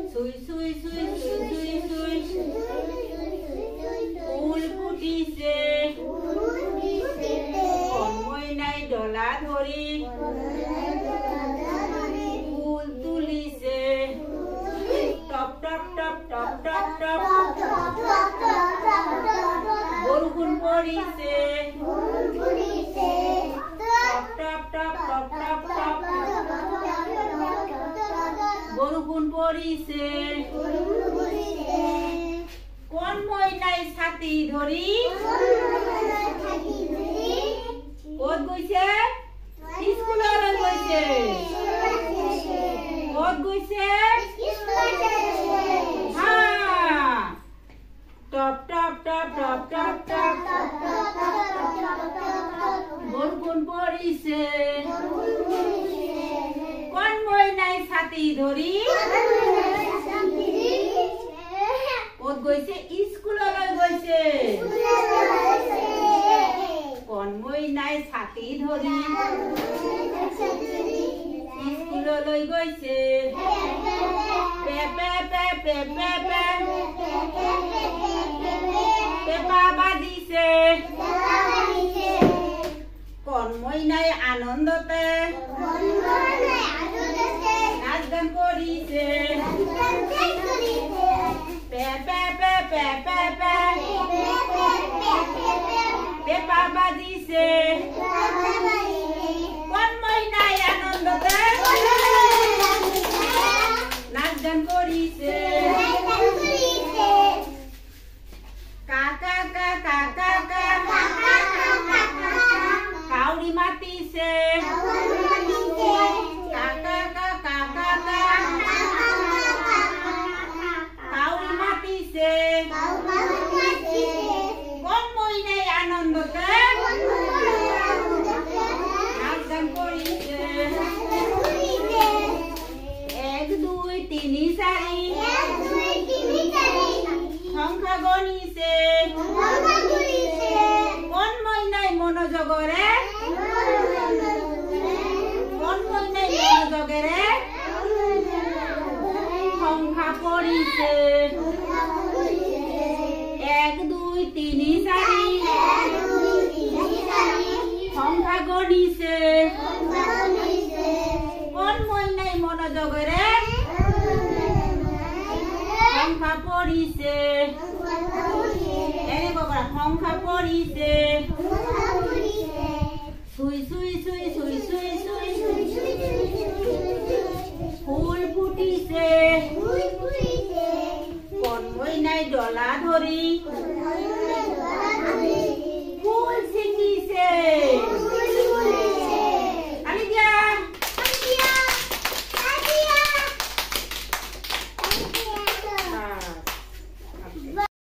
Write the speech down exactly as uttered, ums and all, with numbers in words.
সুই সুই সুই সুই সুই সুই ফুল ফুটিছে মইনাই ডলা ধরি ফুল তুলিছে টপ টপ টপ টপ টপ টপ বরুণ পড়িছে টপ টপ টপ টপ টপ টপ বরুণ পড়িছে কোন মইনাই ছাতি ধরি কত গৈছে স্কুললৈ গৈছে কত গৈছে টপ টপ টপ টপ টপ টপ বরুণ পড়িছে কোন মইনাই ছাতি ধরি কত গৈছে স্কুললৈ গৈছে কোন মইনাই ছাতি ধৰি স্কুললৈ গৈছে পে পে পে পে পে পে পেপা বাজিছে কোন মইনাই আনন্দতে নাচ গান কৰিছে পে পে পে পে পে পে পেপা বাজিছে কোন মইনাই আনন্দতে নাচ গান কৰিছে কাকা কাকা কাকা কাউরি মাতিছে কাকা কাকা কাকা কাউরি মাতিছে কোন মইনাই আনন্দতে নাচ গান কৰিছে এক দুই তিনি চাৰি সংখ্যা গণিছে কোন মইনাই মনোযোগৰে কোন মইনাই মনোযোগেৰে সংখ্যা পঢ়িছে এক দুই তিনি চাৰি সংখ্যা গণিছে কোন মইনাই মনোযোগেৰে সংখ্যা পঢ়িছে এনেকুৱা কৰা সংখ্যা পঢ়িছে সুই সুই সুই সুই সুই সুই ফুল ফুটিছে কোন মইনাই ডলা ধৰি ফুল ছিঙিছে